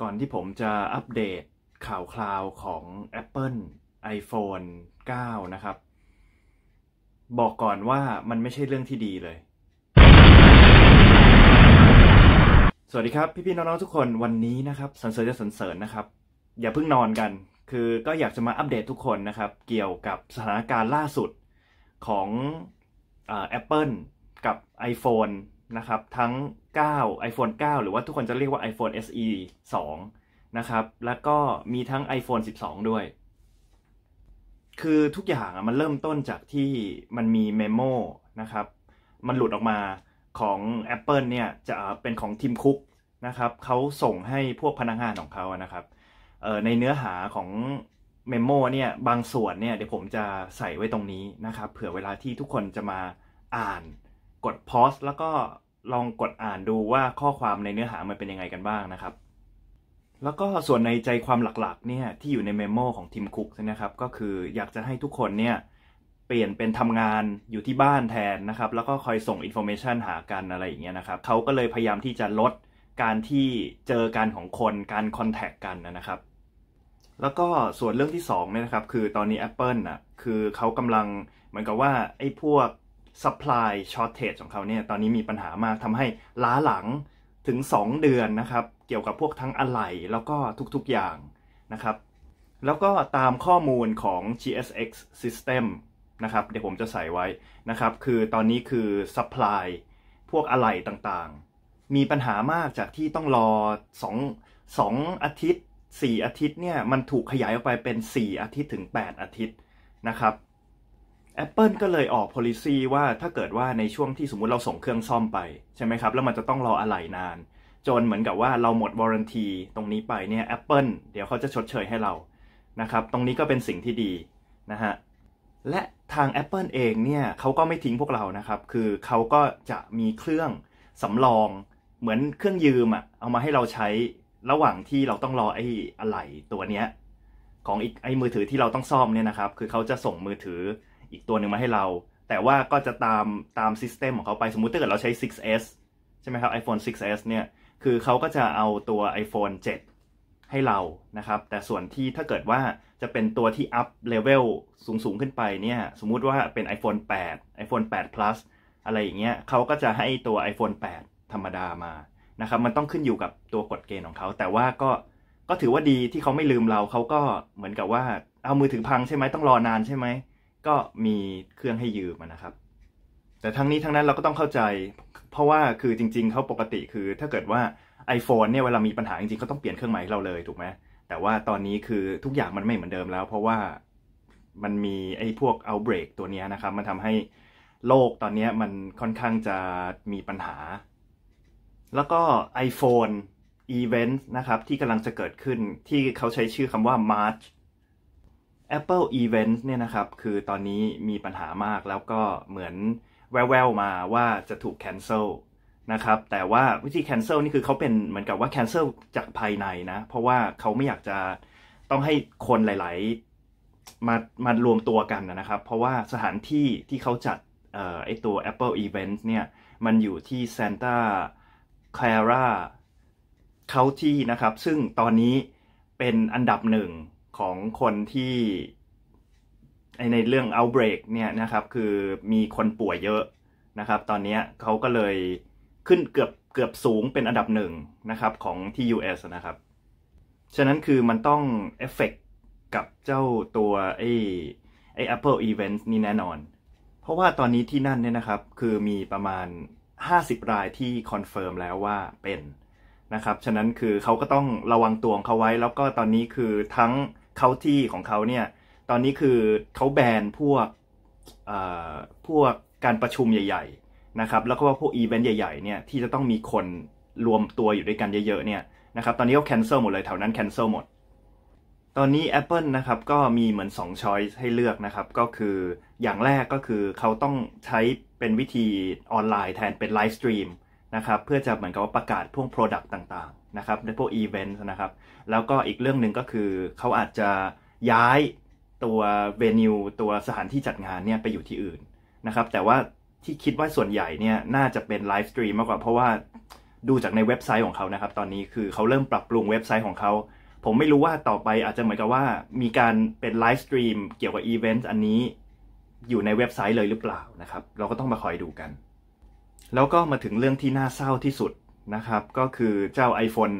ก่อนที่ผมจะอัปเดตข่าวคราวของ Apple iPhone 9 นะครับบอกก่อนว่ามันไม่ใช่เรื่องที่ดีเลยสวัสดีครับพี่ๆน้องๆทุกคนวันนี้นะครับสรรเสริญจะสรรเสริญนะครับอย่าเพิ่งนอนกันคือก็อยากจะมาอัปเดตทุกคนนะครับเกี่ยวกับสถานการณ์ล่าสุดของApple กับ iPhone นะครับทั้ง9 iPhone 9 หรือว่าทุกคนจะเรียกว่า iPhone SE 2นะครับแล้วก็มีทั้ง iPhone 12 ด้วยคือทุกอย่างมันเริ่มต้นจากที่มันมีเมโมนะครับมันหลุดออกมาของ Apple เนี่ยจะเป็นของทีมคุกนะครับเขาส่งให้พวกพนักงานของเขานะครับในเนื้อหาของเมโมเนี่ยบางส่วนเนี่ยเดี๋ยวผมจะใส่ไว้ตรงนี้นะครับเผื่อเวลาที่ทุกคนจะมาอ่านกดพอสแล้วก็ลองกดอ่านดูว่าข้อความในเนื้อหามันเป็นยังไงกันบ้างนะครับแล้วก็ส่วนในใจความหลักๆเนี่ยที่อยู่ในเมโมของทีมคุกนะครับก็คืออยากจะให้ทุกคนเนี่ยเปลี่ยนเป็นทำงานอยู่ที่บ้านแทนนะครับแล้วก็คอยส่งอินโฟเมชันหากันอะไรอย่างเงี้ยนะครับเขาก็เลยพยายามที่จะลดการที่เจอกันของคนการคอนแทคกันนะครับแล้วก็ส่วนเรื่องที่2เนี่ยนะครับคือตอนนี้ Apple น่ะคือเขากำลังเหมือนกับว่าไอ้พวก supply shortage ของเขาเนี่ยตอนนี้มีปัญหามากทำให้ล้าหลังถึง2 เดือนนะครับเกี่ยวกับพวกทั้งอะไหล่แล้วก็ทุกๆอย่างนะครับแล้วก็ตามข้อมูลของ GSX System นะครับเดี๋ยวผมจะใส่ไว้นะครับคือตอนนี้คือ supply พวกอะไหล่ต่างๆมีปัญหามากจากที่ต้องรอ2 อาทิตย์4 อาทิตย์เนี่ยมันถูกขยายออกไปเป็น4 อาทิตย์ถึง8 อาทิตย์นะครับ Apple ก็เลยออก policy ว่าถ้าเกิดว่าในช่วงที่สมมุติเราส่งเครื่องซ่อมไปใช่ไหมครับแล้วมันจะต้องรออะไหล่นานจนเหมือนกับว่าเราหมด warranty ตรงนี้ไปเนี่ย Apple เดี๋ยวเขาจะชดเชยให้เรานะครับตรงนี้ก็เป็นสิ่งที่ดีนะฮะและทาง Apple เองเนี่ยเขาก็ไม่ทิ้งพวกเรานะครับคือเขาก็จะมีเครื่องสำรองเหมือนเครื่องยืมเอามาให้เราใช้ระหว่างที่เราต้องรอไอ้อะไหล่ตัวเนี้ยของอีกไอ้มือถือที่เราต้องซ่อมเนี่ยนะครับคือเขาจะส่งมือถืออีกตัวหนึ่งมาให้เราแต่ว่าก็จะตามซิสเต็มของเขาไปสมมุติถ้าเกิดเราใช้ 6s ใช่ไหมครับ iPhone 6s เนี่ยคือเขาก็จะเอาตัว iPhone 7 ให้เรานะครับแต่ส่วนที่ถ้าเกิดว่าจะเป็นตัวที่อัพเลเวลสูงขึ้นไปเนี่ยสมมุติว่าเป็น iPhone 8 iPhone 8 plus อะไรอย่างเงี้ยเขาก็จะให้ตัว iPhone 8 ธรรมดามานะครับมันต้องขึ้นอยู่กับตัวกฎเกณฑ์ของเขาแต่ว่าก็ถือว่าดีที่เขาไม่ลืมเราเขาก็เหมือนกับว่าเอามือถือพังใช่ไหมต้องรอนานใช่ไหมก็มีเครื่องให้ยืมนะครับแต่ทั้งนี้ทั้งนั้นเราก็ต้องเข้าใจเพราะว่าคือจริงๆเขาปกติคือถ้าเกิดว่า iPhone เนี่ยเวลามีปัญหาจริงๆเขาต้องเปลี่ยนเครื่องใหม่ให้เราเลยถูกไหมแต่ว่าตอนนี้คือทุกอย่างมันไม่เหมือนเดิมแล้วเพราะว่ามันมีไอ้พวก outbreak ตัวนี้นะครับมันทำให้โลกตอนนี้มันค่อนข้างจะมีปัญหาแล้วก็ iPhone Event นะครับที่กำลังจะเกิดขึ้นที่เขาใช้ชื่อคำว่า March Apple Event เนี่ยนะครับคือตอนนี้มีปัญหามากแล้วก็เหมือนแว่วๆมาว่าจะถูก cancel นะครับแต่ว่าวิธี cancel นี่คือเขาเป็นเหมือนกับว่า cancel จากภายในนะเพราะว่าเขาไม่อยากจะต้องให้คนหลายๆมารวมตัวกันนะครับเพราะว่าสถานที่ที่เขาจัดไอตัว Apple Event เนี่ยมันอยู่ที่ Santa Clara County นะครับซึ่งตอนนี้เป็นอันดับ1ของคนที่ในเรื่อง outbreak เนี่ยนะครับคือมีคนป่วยเยอะนะครับตอนนี้เขาก็เลยขึ้นเกือบสูงเป็นอันดับ1นะครับของที่ US นะครับฉะนั้นคือมันต้องเอฟเฟกต์กับเจ้าตัวไอ้ Apple Event นี่แน่นอนเพราะว่าตอนนี้ที่นั่นเนี่ยนะครับคือมีประมาณ50 รายที่คอนเฟิร์มแล้วว่าเป็นนะครับฉะนั้นคือเขาก็ต้องระวังตัวของเขาไว้แล้วก็ตอนนี้คือทั้งเคาน์ตี้ของเขาเนี่ยตอนนี้คือเขาแบนพวกการประชุมใหญ่ๆนะครับแล้วก็พวกอีเวนต์ใหญ่ๆเนี่ยที่จะต้องมีคนรวมตัวอยู่ด้วยกันเยอะๆเนี่ยนะครับตอนนี้ก็แคนเซิลหมดเลยแถวนั้นแคนเซิลหมดตอนนี้ Apple นะครับก็มีเหมือน2 ช้อยส์ให้เลือกนะครับก็คืออย่างแรกก็คือเขาต้องใช้เป็นวิธีออนไลน์แทนเป็นไลฟ์สตรีมนะครับเพื่อจะเหมือนกับว่าประกาศพวก Product ต่างๆนะครับในพวก Event นะครับแล้วก็อีกเรื่องหนึ่งก็คือเขาอาจจะย้ายตัว Venue ตัวสถานที่จัดงานเนี่ยไปอยู่ที่อื่นนะครับแต่ว่าที่คิดว่าส่วนใหญ่เนี่ยน่าจะเป็นไลฟ์สตรีมมากกว่าเพราะว่าดูจากในเว็บไซต์ของเขานะครับตอนนี้คือเขาเริ่มปรับปรุงเว็บไซต์ของเขาผมไม่รู้ว่าต่อไปอาจจะเหมือนกับว่ามีการเป็นไลฟ์สตรีมเกี่ยวกับอีเวนต์อันนี้อยู่ในเว็บไซต์เลยหรือเปล่านะครับเราก็ต้องมาคอยดูกันแล้วก็มาถึงเรื่องที่น่าเศร้าที่สุดนะครับก็คือเจ้า iPhone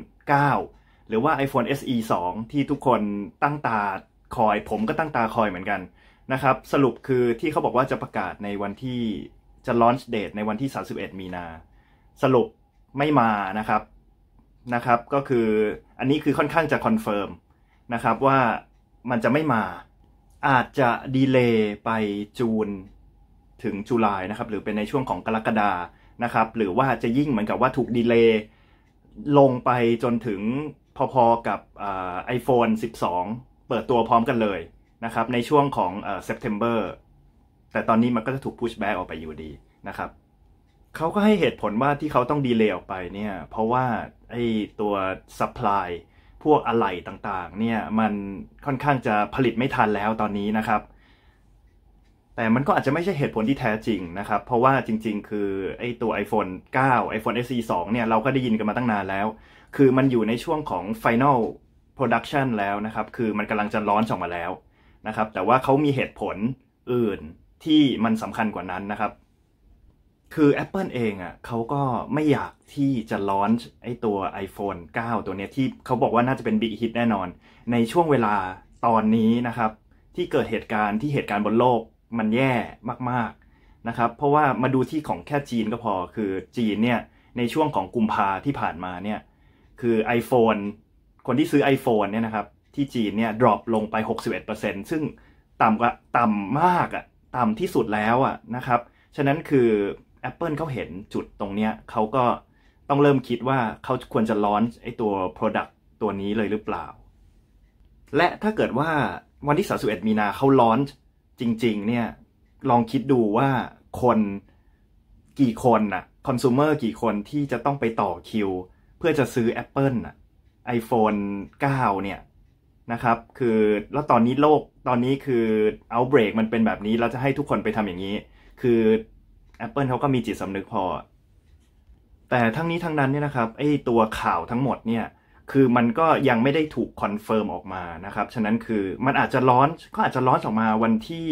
9 หรือว่า iPhone SE 2 ที่ทุกคนตั้งตาคอยผมก็ตั้งตาคอยเหมือนกันนะครับสรุปคือที่เขาบอกว่าจะประกาศในวันที่จะ launch date ในวันที่31มีนาสรุปไม่มานะครับก็คืออันนี้คือค่อนข้างจะคอนเฟิร์มนะครับว่ามันจะไม่มาอาจจะดีเลย์ไปจูนถึงจุลายนะครับหรือเป็นในช่วงของกรกฎานะครับหรือว่าจะยิ่งเหมือนกับว่าถูกดีเลย์ลงไปจนถึงพอๆกับiPhone 12 เปิดตัวพร้อมกันเลยนะครับในช่วงของSeptember แต่ตอนนี้มันก็จะถูก push back ออกไปอยู่ดีนะครับเขาก็ให้เหตุผลว่าที่เขาต้องดีเลย์ออกไปเนี่ยเพราะว่าไอ้ตัว supply พวกอะไหล่ต่างๆเนี่ยมันค่อนข้างจะผลิตไม่ทันแล้วตอนนี้นะครับแต่มันก็อาจจะไม่ใช่เหตุผลที่แท้จริงนะครับเพราะว่าจริงๆคือไอ้ตัว iPhone 9 iPhone SE 2 เนี่ยเราก็ได้ยินกันมาตั้งนานแล้วคือมันอยู่ในช่วงของ Final Production แล้วนะครับคือมันกำลังจะlaunchออกมาแล้วนะครับแต่ว่าเขามีเหตุผลอื่นที่มันสำคัญกว่านั้นนะครับคือ Apple เองเขาก็ไม่อยากที่จะลอนช์ไอ้ตัว iPhone 9 ตัวเนี้ยที่เขาบอกว่าน่าจะเป็น Big Hit แน่นอนในช่วงเวลาตอนนี้นะครับที่เกิดเหตุการณ์บนโลกมันแย่มากๆนะครับเพราะว่ามาดูที่ของแค่จีนก็พอคือจีนเนี่ยในช่วงของกุมภาที่ผ่านมาเนี่ยคือ iPhone คนที่ซื้อ iPhone เนี่ยนะครับที่จีนเนี่ย drop ลงไป 61% ซึ่งต่ำมากต่ำที่สุดแล้วนะครับฉะนั้นคือ Apple เขาเห็นจุดตรงเนี้ยเขาก็ต้องเริ่มคิดว่าเขาควรจะ launch ไอ้ตัว product ตัวนี้เลยหรือเปล่าและถ้าเกิดว่าวันที่31มีนาเขา launch จริงๆเนี่ยลองคิดดูว่าคนกี่คนconsumer กี่คนที่จะต้องไปต่อคิวเพื่อจะซื้อ Apple iPhone 9 เนี่ยนะครับคือแล้วตอนนี้โลกตอนนี้คือ outbreak มันเป็นแบบนี้เราจะให้ทุกคนไปทำอย่างนี้คือ Apple เขาก็มีจิตสำนึกพอแต่ทั้งนี้ทั้งนั้นเนี่ยนะครับไอ้ตัวข่าวทั้งหมดเนี่ยคือมันก็ยังไม่ได้ถูกคอนเฟิร์มออกมานะครับฉะนั้นคือมันอาจจะร้อนออกมาวันที่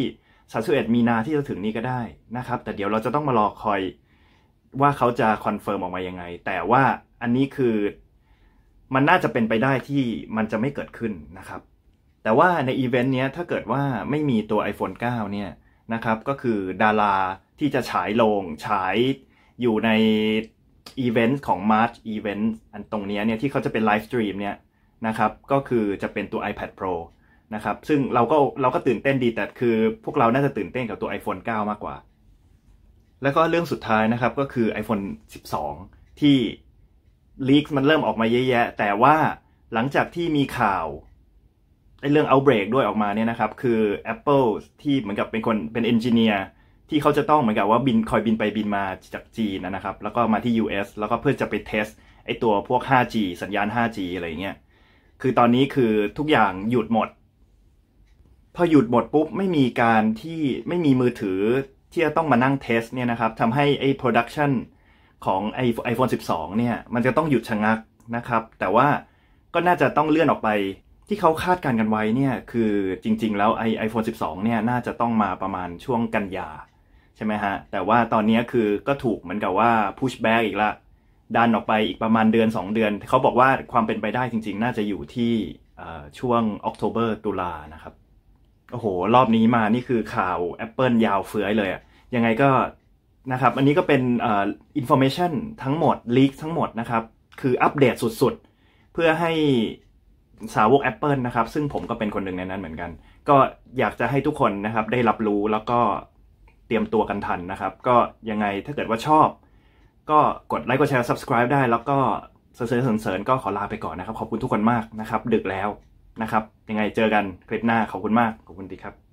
31มีนาที่จะถึงนี้ก็ได้นะครับแต่เดี๋ยวเราจะต้องมารอคอยว่าเขาจะคอนเฟิร์มออกมายังไงแต่ว่าอันนี้คือมันน่าจะเป็นไปได้ที่มันจะไม่เกิดขึ้นนะครับแต่ว่าในอีเวนต์นี้ถ้าเกิดว่าไม่มีตัว iPhone 9 เนี่ยนะครับก็คือดาราที่จะฉายอยู่ในอีเวนต์ของ March Event อันตรงนี้เนี่ยที่เขาจะเป็นไลฟ์สตรีมเนี่ยนะครับก็คือจะเป็นตัว iPad Pro นะครับซึ่งเราก็ตื่นเต้นดีแต่คือพวกเราน่าจะตื่นเต้นกับตัว iPhone 9 มากกว่าแล้วก็เรื่องสุดท้ายนะครับก็คือ iPhone 12 ที่ลีกมันเริ่มออกมาเยอะแยะแต่ว่าหลังจากที่มีข่าวเรื่อง outbreak ด้วยออกมาเนี่ยนะครับคือ Apple ที่เหมือนกับเป็นเอนจิเนียร์ที่เขาจะต้องเหมือนกับว่าคอยบินไปบินมาจากจีนนะครับแล้วก็มาที่ US แล้วก็เพื่อจะไปเทสไอตัวพวก 5G สัญญาณ 5G อะไรเงี้ยคือตอนนี้คือทุกอย่างหยุดหมดพอหยุดหมดปุ๊บไม่มีมือถือที่จะต้องมานั่งเทสเนี่ยนะครับทำให้ไอ้ production ของiPhone 12 เนี่ยมันจะต้องหยุดชะงักนะครับแต่ว่าก็น่าจะต้องเลื่อนออกไปที่เขาคาดการณ์กันไว้เนี่ยคือจริงๆแล้วiPhone 12 เนี่ยน่าจะต้องมาประมาณช่วงกันยาใช่ไหมฮะแต่ว่าตอนนี้คือก็ถูกเหมือนกับว่า push back อีกละดันออกไปอีกประมาณเดือน2 เดือนเขาบอกว่าความเป็นไปได้จริงๆน่าจะอยู่ที่ช่วง October ตุลานะครับโอ้โหรอบนี้มานี่คือข่าว Apple ยาวเฟื้อยเลยยังไงก็นะครับอันนี้ก็เป็นinformation ทั้งหมด leak ทั้งหมดนะครับคืออัปเดตสุดๆเพื่อให้สาวก Apple นะครับซึ่งผมก็เป็นคนหนึ่งในนั้นเหมือนกันก็อยากจะให้ทุกคนนะครับได้รับรู้แล้วก็เตรียมตัวกันทันนะครับก็ยังไงถ้าเกิดว่าชอบก็กดไลค์กดแชร์ subscribe ได้แล้วก็เสริญก็ขอลาไปก่อนนะครับขอบคุณทุกคนมากนะครับดึกแล้วนะครับยังไงเจอกันคลิปหน้าขอบคุณมากขอบคุณดีครับ